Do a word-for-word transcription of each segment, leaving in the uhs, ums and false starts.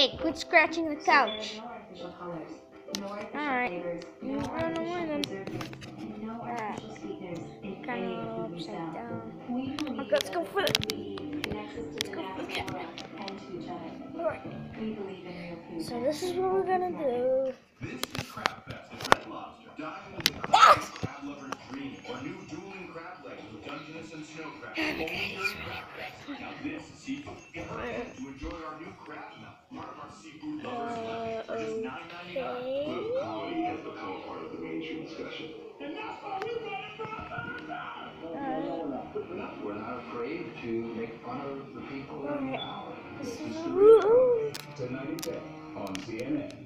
Hey, quit scratching the couch. Alright, you run away then. Alright, kind of a little upside down. Okay, let's go for the... Let's go for the cat. Alright, so this is what we're gonna do. This is Crab Fest at Red Lobster. Dive into the Ah! crab lover's dream. Our new dueling crab legs with Dungeness and snow crab. Only during Crab Fest. Now this is seafood. Get ready to enjoy our new crab melt. Part of our seafood lovers lunch for just nine ninety-nine. Food quality has become part of the mainstream discussion. And that's why we brought it back. We're not afraid to make fun of the people in power. This is This is a... the real tonight at ten on C N N.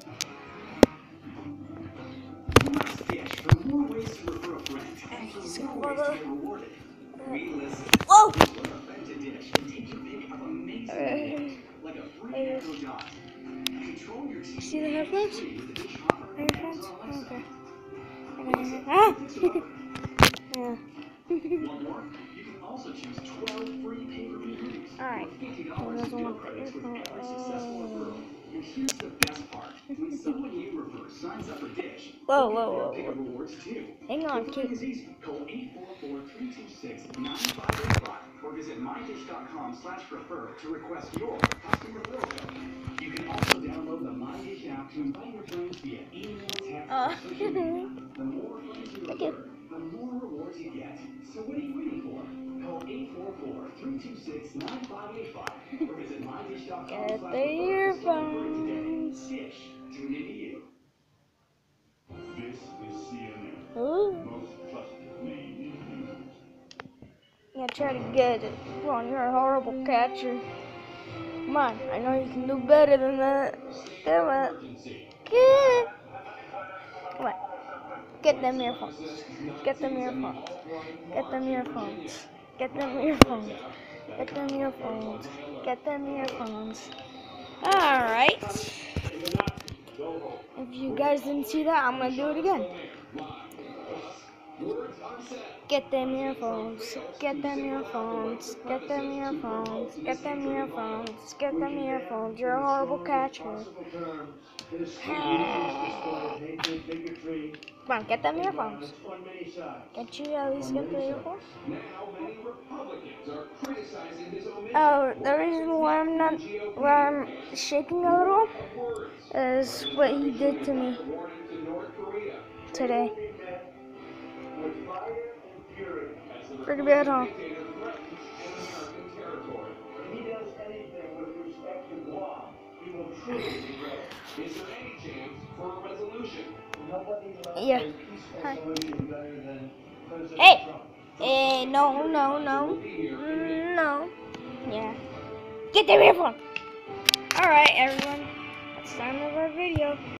Dish for more ways to refer a friend and for more ways to get rewarded. We listen. Whoa! Rent a dish and take advantage of amazing deals, like a free Echo Dot. Control your T V. See the headphones? Free with the dish hopper and Headphones? Amazon Alexa. Okay. Ah! Yeah. Want more? You can also choose twelve free pay-per-view movies. Alright. fifty Who dollars to doesn't go want the credits with earphone? every successful referral. And here's the best part. When someone you refer signs up for Dish, Whoa, you whoa, can whoa, pick whoa. up rewards too. Hang on, Referring kid. is easy. Call eight four four, three two six, nine five eight five or visit mydish.com slash refer to request your custom referral code. You can also download the MyDish app to invite your friends via email, text, Uh, or social media. The more friends you Thank you. refer, the more rewards you get. So what are you waiting for? Call eight four four, three two six, nine five eight five or visit mydish.com Get slash the refer to start referring earphones. today. Dish, tune into you. This is C N N. Ooh. Most trusted name in news. Yeah, try to get it. Come on, you're a horrible catcher. Come on, I know you can do better than that. Come on. Get it. Come on. Get them earphones. Get them earphones. Get them earphones. Get them earphones. Get them earphones. Get them earphones. Alright. If you guys didn't see that, I'm gonna do it again. Get them earphones. Get them earphones. Get them earphones. Get them earphones. Get them earphones. You're a horrible catcher. Come on, get them earphones. Can't you at least get the earphones? Oh, the reason why I'm not, why I'm shaking a little, is what he did to me today. Pretty bad, huh? Is there any chance for a resolution? Yeah. Hi. Hey! Hey, no, no, no. No. Yeah. Get the earphone! Alright, everyone. That's the end of our video.